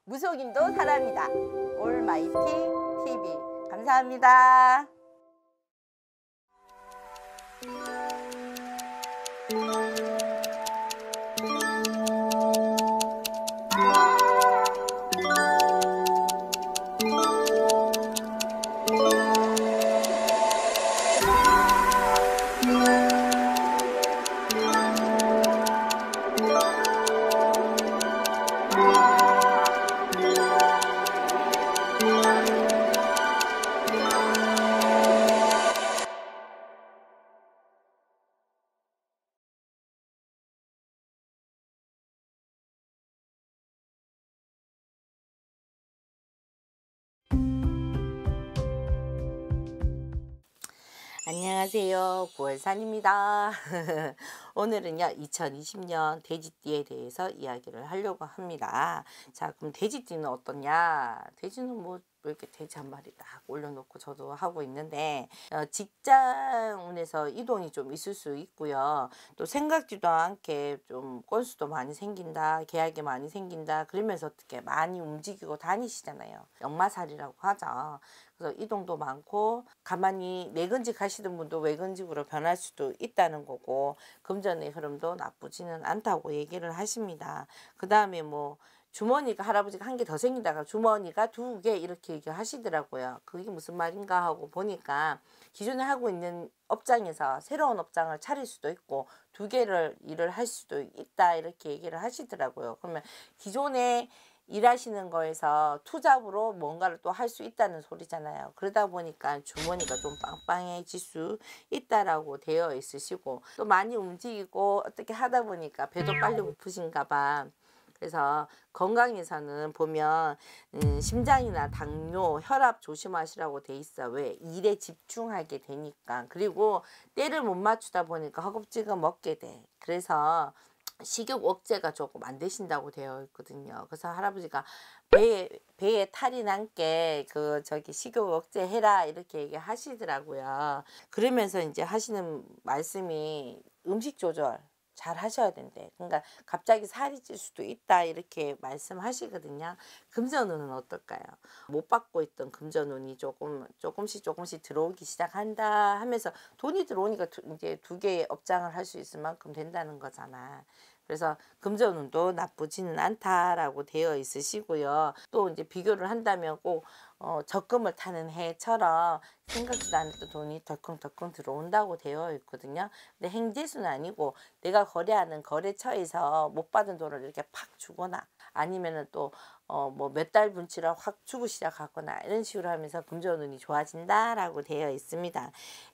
무속인도 사람이다. 올마이티 TV. 감사합니다. 안녕하세요, 구월산입니다. 오늘은요 2020년 돼지띠에 대해서 이야기를 하려고 합니다. 자, 그럼 돼지띠는 어떠냐? 돼지는 뭐 이렇게 돼지 한 마리 딱 올려놓고 저도 하고 있는데, 직장운에서 이동이 좀 있을 수 있고요. 또 생각지도 않게 좀 건수도 많이 생긴다, 계약이 많이 생긴다, 그러면서 어떻게 많이 움직이고 다니시잖아요. 역마살이라고 하죠. 그래서 이동도 많고, 가만히 내근직 하시던 분도 외근직으로 변할 수도 있다는 거고, 금전의 흐름도 나쁘지는 않다고 얘기를 하십니다. 그 다음에 뭐 주머니가, 할아버지가 한 개 더 생긴다가 주머니가 2개 이렇게 얘기하시더라고요. 그게 무슨 말인가 하고 보니까, 기존에 하고 있는 업장에서 새로운 업장을 차릴 수도 있고 2개를 일을 할 수도 있다, 이렇게 얘기를 하시더라고요. 그러면 기존에 일하시는 거에서 투잡으로 뭔가를 또 할 수 있다는 소리잖아요. 그러다 보니까 주머니가 좀 빵빵해질 수 있다라고 되어 있으시고, 또 많이 움직이고 어떻게 하다 보니까 배도 빨리 고프신가 봐. 그래서 건강에서는 보면 심장이나 당뇨, 혈압 조심하시라고 돼 있어. 왜? 일에 집중하게 되니까. 그리고 때를 못 맞추다 보니까 허겁지겁 먹게 돼. 그래서 식욕 억제가 조금 안 되신다고 되어 있거든요. 그래서 할아버지가 배에 탈이 난게 식욕 억제 해라, 이렇게 얘기하시더라고요. 그러면서 이제 하시는 말씀이 음식 조절 잘 하셔야 된대. 그러니까 갑자기 살이 찔 수도 있다, 이렇게 말씀하시거든요. 금전운은 어떨까요? 못 받고 있던 금전운이 조금씩 들어오기 시작한다 하면서, 돈이 들어오니까 이제 2개의 업장을 할 수 있을 만큼 된다는 거잖아. 그래서 금전운도 나쁘지는 않다라고 되어 있으시고요. 또 이제 비교를 한다면 꼭 적금을 타는 해처럼 생각지도 않았던 돈이 덜컹덜컹 들어온다고 되어 있거든요. 근데 행재수는 아니고, 내가 거래하는 거래처에서 못 받은 돈을 이렇게 팍 주거나, 아니면은 또 뭐 몇 달 분치를 확 주고 시작하거나, 이런 식으로 하면서 금전운이 좋아진다라고 되어 있습니다.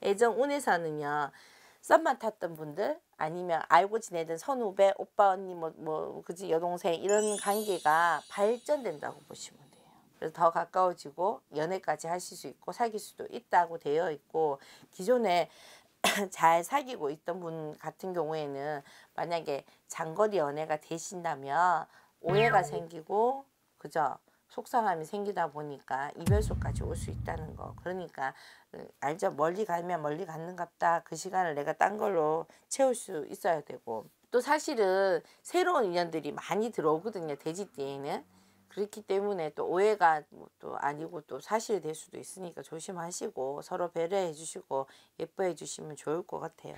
애정운에서는요, 썸만 탔던 분들, 아니면 알고 지내던 선후배, 오빠, 언니, 그지, 여동생, 이런 관계가 발전된다고 보시면 돼요. 그래서 더 가까워지고 연애까지 하실 수 있고 사귈 수도 있다고 되어 있고, 기존에 잘 사귀고 있던 분 같은 경우에는 만약에 장거리 연애가 되신다면 오해가 생기고, 그죠? 속상함이 생기다 보니까 이별소까지 올 수 있다는 거. 그러니까 알죠? 멀리 가면 멀리 갔는갑다. 그 시간을 내가 딴 걸로 채울 수 있어야 되고, 또 사실은 새로운 인연들이 많이 들어오거든요, 돼지띠에는. 그렇기 때문에 또 오해가 또 아니고 또 사실이 될 수도 있으니까 조심하시고, 서로 배려해 주시고 예뻐해 주시면 좋을 것 같아요.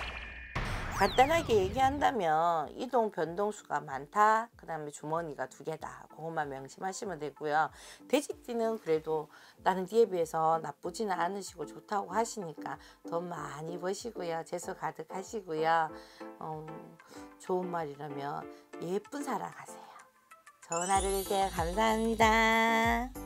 간단하게 얘기한다면 이동 변동수가 많다, 그 다음에 주머니가 2개다, 그것만 명심하시면 되고요. 돼지띠는 그래도 다른 띠에 비해서 나쁘지는 않으시고 좋다고 하시니까 돈 많이 버시고요, 재수 가득 하시고요. 좋은 말이라면 예쁜 사랑 하세요. 좋은 하루 되세요. 감사합니다.